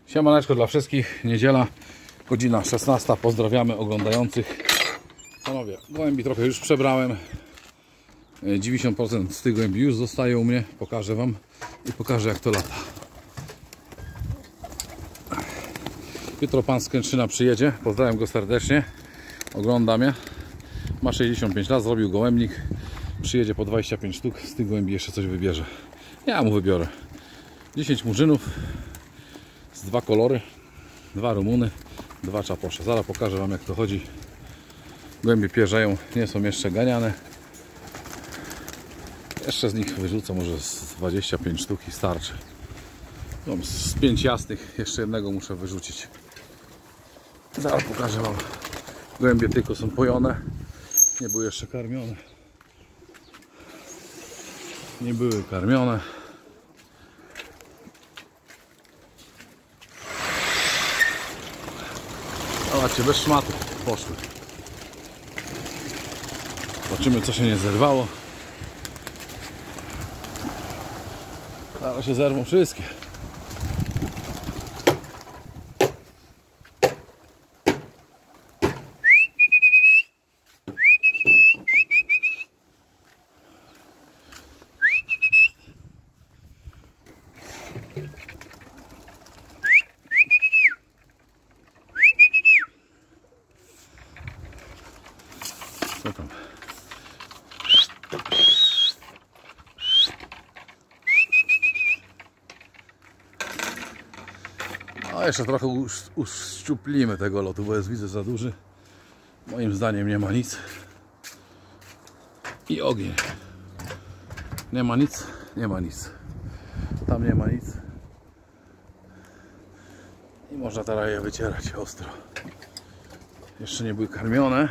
Siemaneczko dla wszystkich, niedziela, godzina 16. Pozdrawiamy oglądających. Panowie, gołębi trochę już przebrałem. 90% z tych gołębi już zostaje u mnie. Pokażę wam i pokażę, jak to lata. Jutro pan z Kętrzyna przyjedzie. Pozdrawiam go serdecznie. Ogląda mnie. Ma 65 lat, zrobił gołębnik. Przyjedzie po 25 sztuk. Z tych gołębi jeszcze coś wybierze. Ja mu wybiorę 10 murzynów z 2 kolory, 2 rumuny, 2 czaposze. Zaraz pokażę wam, jak to chodzi. Gołębie pierzeją, nie są jeszcze ganiane. Jeszcze z nich wyrzucę może z 25 sztuk i starczy. Mam z 5 jasnych, jeszcze jednego muszę wyrzucić. Zaraz pokażę wam. Gołębie tylko są pojone, nie były jeszcze karmione. Nie były karmione. Zobaczcie, bez szmaty poszły. Zobaczymy, co się nie zerwało. Zaraz się zerwą wszystkie. Co tam? No jeszcze trochę uszczuplimy tego lotu, bo jest, widzę, za duży. Moim zdaniem nie ma nic. I ogień. Nie ma nic, nie ma nic. Tam nie ma nic. I można teraz je wycierać ostro. Jeszcze nie były karmione.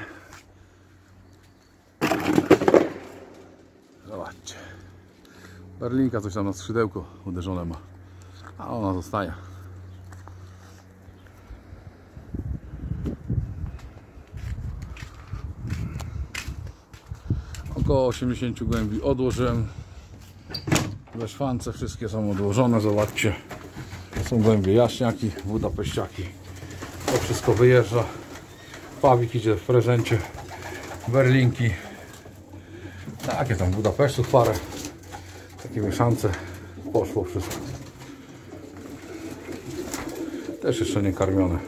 Zobaczcie. Berlinka coś tam na skrzydełko uderzone ma. A ona zostaje. Około 80 gołębi odłożyłem. We szwance wszystkie są odłożone. Zobaczcie. Są gołębie jaśniaki, budapeściaki. To wszystko wyjeżdża. Pawik idzie w prezencie. Berlinki. Takie tam Budapesztów parę. Takie mieszance. Poszło wszystko. Też jeszcze nie karmione.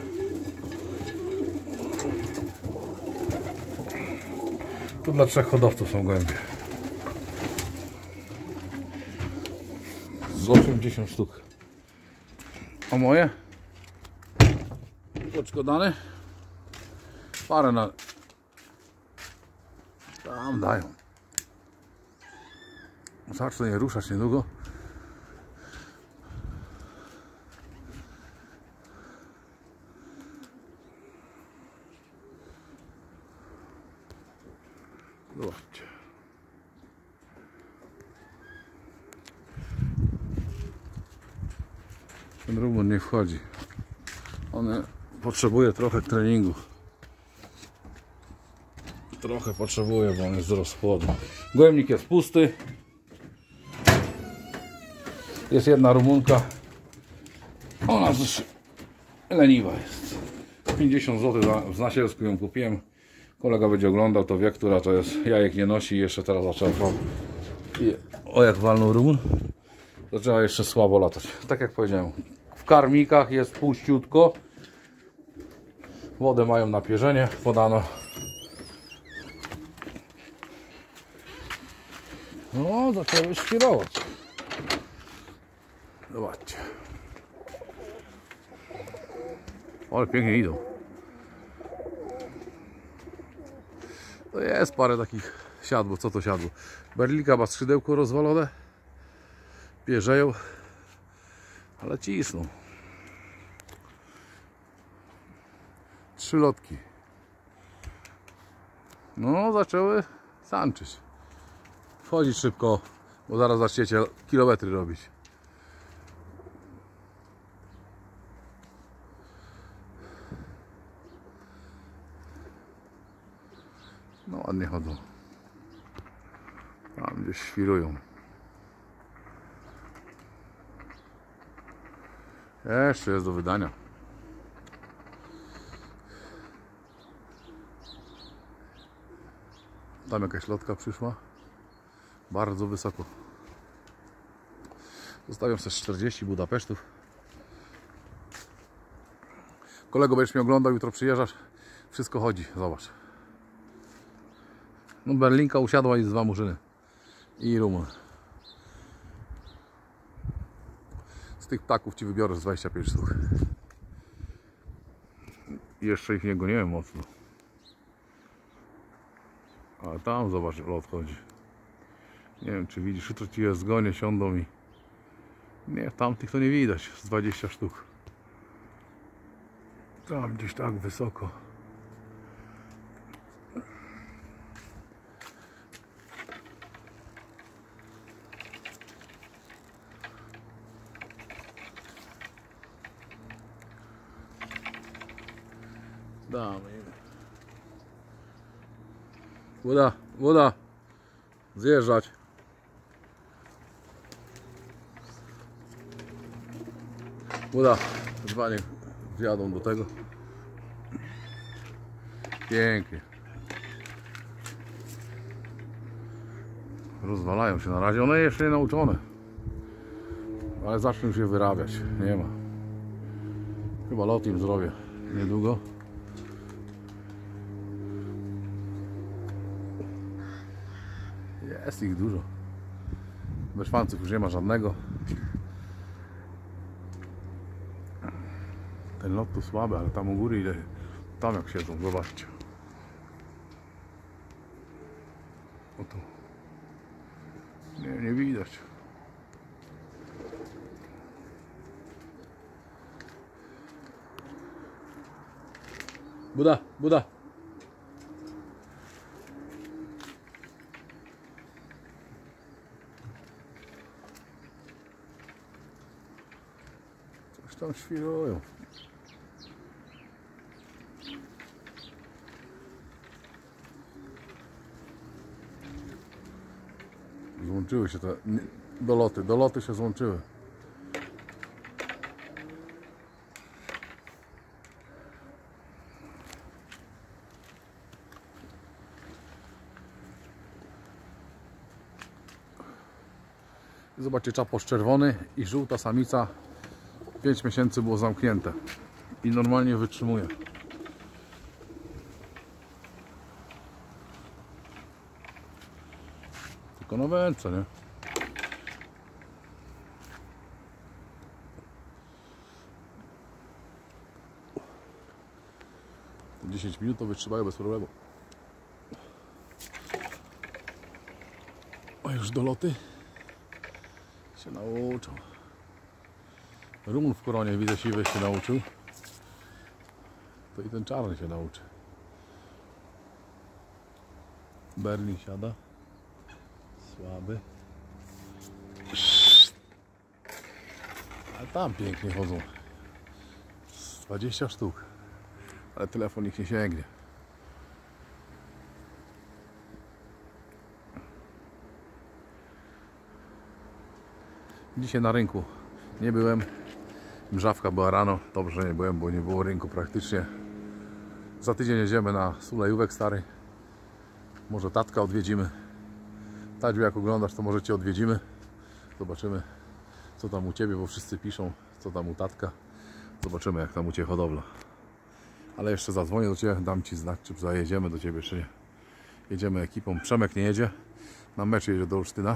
Tu dla 3 hodowców są gołębie. Z 80 sztuk. A moje? Odszkodane? Parę na... Tam dają. Zacznę je ruszać niedługo. Zobaczcie. Ten rumun nie wchodzi. On potrzebuje trochę treningu. Trochę potrzebuje, bo on jest z rozpłodu. Gołębnik jest pusty. Jest jedna rumunka. Ona już leniwa jest. 50 zł z Nasielsku ją kupiłem. Kolega będzie oglądał, to wie, która to jest. Jajek nie nosi i jeszcze teraz zaczęła. O, jak walnął rumun. Zaczęła jeszcze słabo latać. Tak jak powiedziałem, w karmikach jest puściutko. Wodę mają na pierzenie. Podano. No, zaczęły świrować. Zobaczcie. Ale pięknie idą. To jest parę takich siadło. Co to siadło? Berlinka ma skrzydełko rozwalone. Pierzeją. Ale cisną. 3 lotki. No, zaczęły sanczyć. Wchodzić szybko, bo zaraz zaczniecie kilometry robić. No ładnie chodzą. Tam gdzieś świrują. Jeszcze jest do wydania. Tam jakaś lotka przyszła. Bardzo wysoko. Zostawiam sobie 40 Budapesztów. Kolego, będziesz mnie oglądał, jutro przyjeżdżasz. Wszystko chodzi, zobacz. No Berlinka usiadła i z 2 murzyny. I Rumun. Z tych ptaków ci wybiorę z 25 sztuk. I jeszcze ich nie goniłem mocno. Ale tam zobacz, lot chodzi. Nie wiem, czy widzisz, jutro ci je zgonię, siądą i... Nie, tamtych to nie widać, z 20 sztuk. Tam gdzieś tak wysoko. Damy. Woda. Zjeżdżać. Woda. Dwa niech wjadą do tego. Pięknie. Rozwalają się na razie. One jeszcze nie nauczone. Ale zaczną się wyrabiać. Nie ma. Chyba lot im zrobię niedługo. Jest ich dużo. Beszwanców już nie ma żadnego. Ten lot tu słaby, ale tam u góry ile... Tam jak siedzą, zobaczcie. O tu. Nie widać. Buda. Coś tam świrują. Złączyły się te doloty się złączyły. Zobaczcie, czaposz czerwony i żółta samica 5 miesięcy było zamknięte i normalnie wytrzymuje. Tylko na wędce, nie? To 10 minut to wytrzymają bez problemu. A już doloty się nauczą. Rumun w koronie, widzę, siwy się nauczył. To i ten czarny się nauczy. Berlin siada. Słaby. Ale tam pięknie chodzą. 20 sztuk. Ale telefon ich nie sięgnie. Dzisiaj na rynku nie byłem. Mrzawka była rano. Dobrze, że nie byłem, bo nie było rynku praktycznie. Za tydzień jedziemy na Sulejówek stary. Może tatka odwiedzimy. Tadziu, jak oglądasz, to może cię odwiedzimy. Zobaczymy, co tam u ciebie, bo wszyscy piszą, co tam u tatka. Zobaczymy, jak tam u ciebie hodowla. Ale jeszcze zadzwonię do ciebie, dam ci znak, czy zajedziemy do ciebie, czy nie. Jedziemy ekipą. Przemek nie jedzie. Na mecz jedzie do Olsztyna.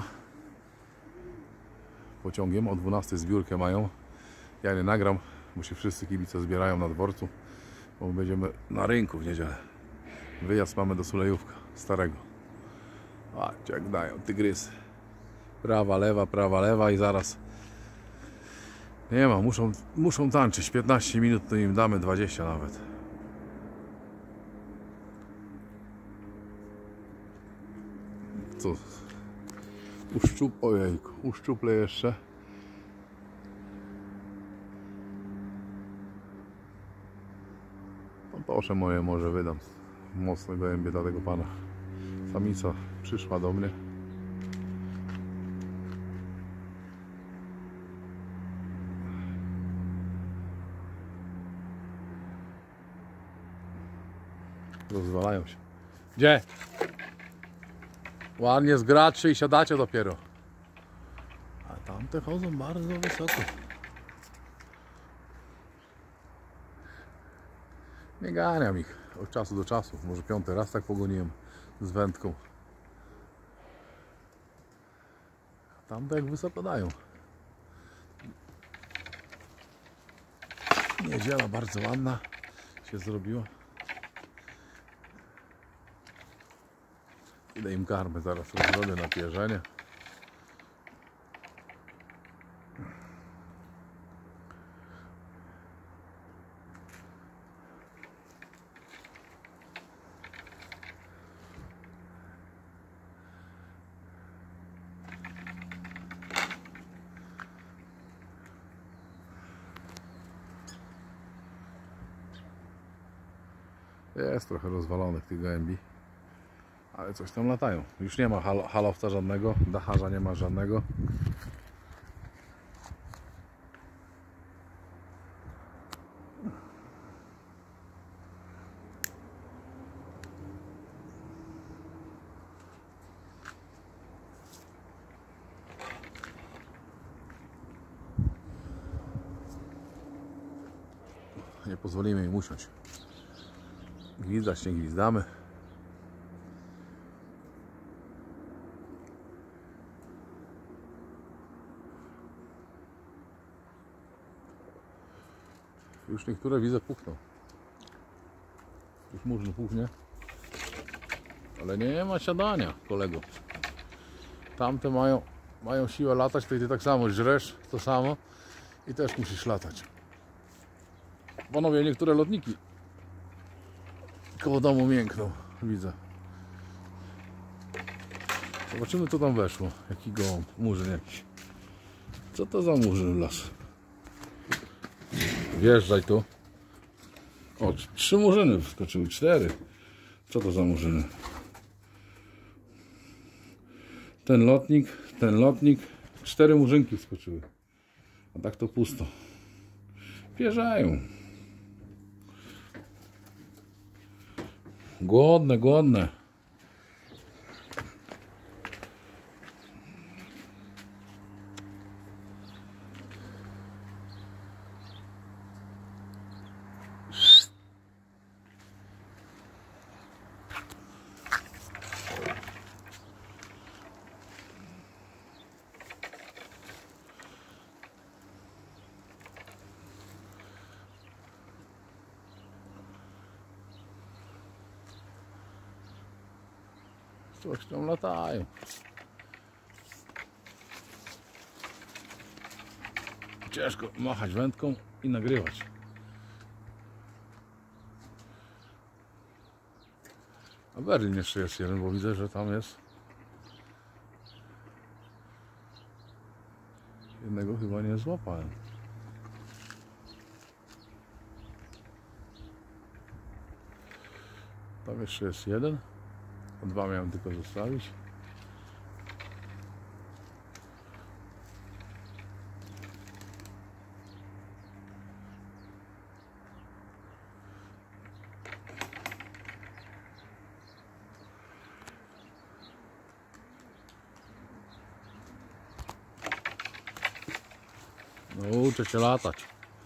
Pociągiem. O 12 zbiórkę mają. Ja nie nagram, bo się wszyscy kibice zbierają na dworcu. Bo będziemy na rynku w niedzielę. Wyjazd mamy do Sulejówka starego. Patrzcie, jak dają tygrysy. Prawa, lewa i zaraz. Nie ma, muszą tańczyć. 15 minut to im damy, 20 nawet. Co? Ojejku, uszczuplę jeszcze. No proszę moje, może wydam mocne gołębie dla tego pana. Samica przyszła do mnie. Rozwalają się. Gdzie? Ładnie zgraczy i siadacie dopiero. A tamte chodzą bardzo wysoko. Nie ganiam ich od czasu do czasu. Może 5. raz tak pogoniłem z wędką. A tamte jak wysoko dają. Niedziela bardzo ładna się zrobiła. Idę im karmę zaraz zrobię na pierzenie. Jest trochę rozwalonych tych gołębi, ale coś tam latają. Już nie ma halowca żadnego, dacharza nie ma żadnego. Nie pozwolimy im usiąść. Gwizdać nie gwizdamy. Już niektóre widzę puchną. Już murzyn puchnie. Ale nie ma siadania, kolego. Tamte mają siłę latać, to i ty tak samo żresz to samo i też musisz latać. Panowie, niektóre lotniki koło domu miękną, widzę. Zobaczymy, co tam weszło. Jaki gołąb, murzyn jakiś. Co to za murzyn las? Wjeżdżaj tu. O, 3 murzyny wskoczyły, 4. Co to za murzyny? Ten lotnik, 4 murzynki wskoczyły. A tak to pusto. Wjeżdżają. Głodne, głodne. Coś tam latają. Ciężko machać wędką i nagrywać. A Berlin jeszcze jest jeden, bo widzę, że tam jest. Jednego chyba nie złapałem. Tam jeszcze jest jeden. 2 miałem tylko zostawić. No, uczę się latać.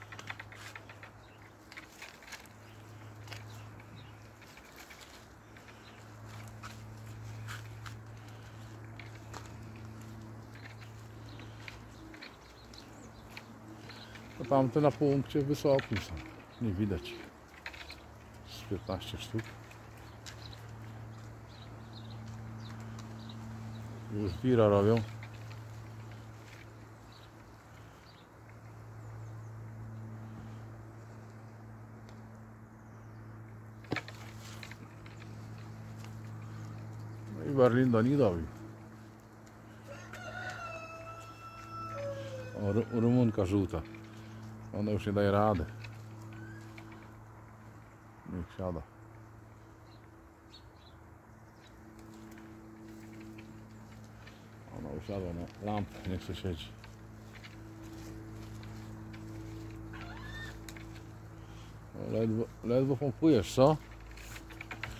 To tamte na punkcie wysokim są. Nie widać. Z 15 sztuk. Już wira robią. No i Berlin do nich dobił. O, Rumunka żółta. Ona już nie daje rady. Niech siada. Ona usiadła na lampę, nie chce siedzieć. Ledwo pompujesz, co?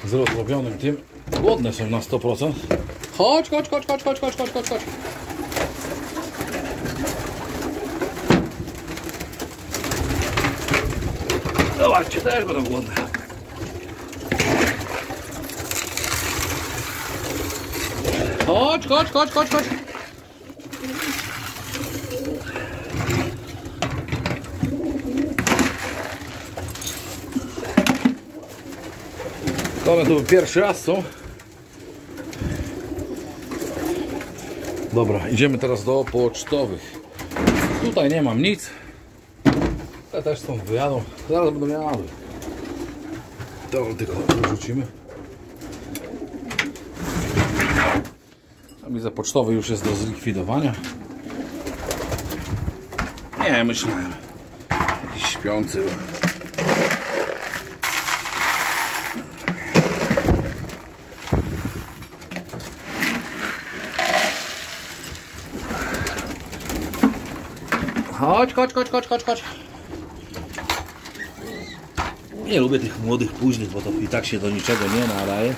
z rozrobionym tym. Głodne są na 100%. Chodź, chodź, chodź, chodź, chodź, chodź, chodź, chodź, chodź. Zobaczcie, też będą głodne. Chodź, chodź, chodź, chodź, chodź. One tu pierwszy raz są. Dobra, idziemy teraz do pocztowych. Tutaj nie mam nic. Te też stąd wyjadą. Zaraz będą miały. To tylko wyrzucimy. A widzę, pocztowy już jest do zlikwidowania. Nie, myślałem. Jakiś śpiący. Chodź, chodź, chodź, chodź, chodź, chodź. Nie lubię tych młodych, późnych, bo to i tak się do niczego nie nadaje.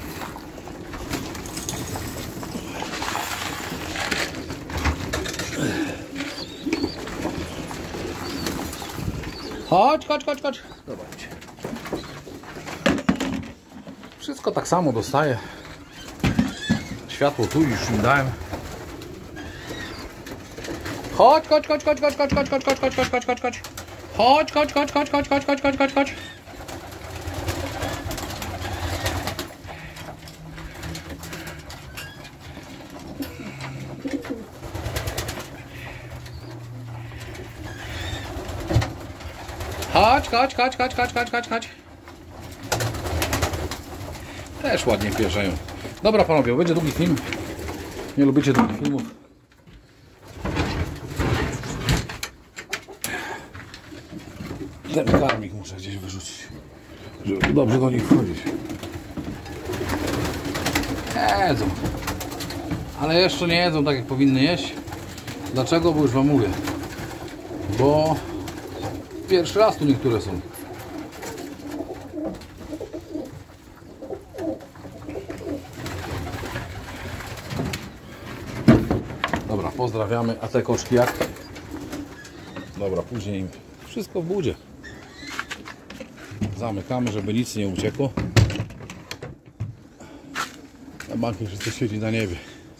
Chodź, chodź, chodź, chodź. Zobaczcie. Wszystko tak samo dostaje. Światło tu już im dałem. Chodź, chodź, chodź, chodź, chodź, chodź, chodź, chodź, chodź, chodź, chodź, chodź, chodź, chodź. Chodź, chodź, chodź, chodź, chodź, chodź, chodź, chodź, chodź, chodź. Chodź, chodź, chodź, chodź, chodź, chodź, chodź, chodź. Też ładnie pierzeją. Dobra panowie, będzie długi film. Nie lubicie długich filmów. Ten karmik muszę gdzieś wyrzucić, żeby dobrze do nich wchodzić. Jedzą. Ale jeszcze nie jedzą tak jak powinny jeść. Dlaczego? Bo już wam mówię. Bo pierwszy raz tu niektóre są. Dobra, pozdrawiamy. A te koczki jak? Dobra, później im wszystko w budzie. Zamykamy, żeby nic nie uciekło. A bank wszyscy siedzi na niebie.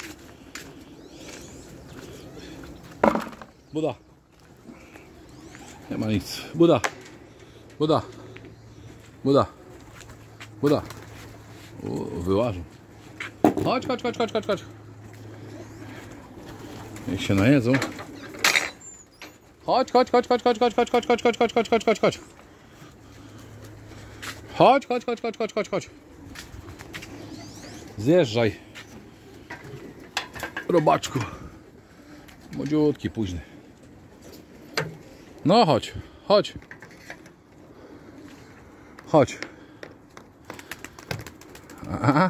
Buda. Nie ma nic. Buda. Buda. Buda. Buda. Wyłażą. Chodź, chodź, chodź, chodź, chodź, chodź. Niech się najedzą. Chodź, chodź, chodź, chodź, chodź, chodź, chodź, chodź, chodź, chodź, chodź, chodź, chodź, chodź, chodź. Chodź, chodź, chodź, chodź, chodź, chodź, chodź. Zjeżdżaj. Robaczku. Młodziutki, późny. No chodź, chodź. Chodź. Aha.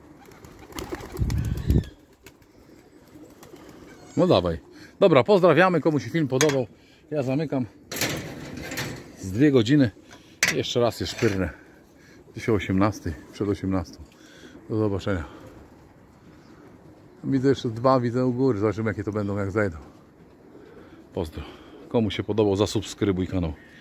No dawaj. Dobra, pozdrawiamy. Komu się film podobał. Ja zamykam. Z 2 godziny. Jeszcze raz je szpyrnę. Dzisiaj o 18, przed 18. Do zobaczenia. Widzę jeszcze 2, widzę u góry. Zobaczymy jakie to będą, jak zajdą. Pozdro. Komu się podobał, zasubskrybuj kanał.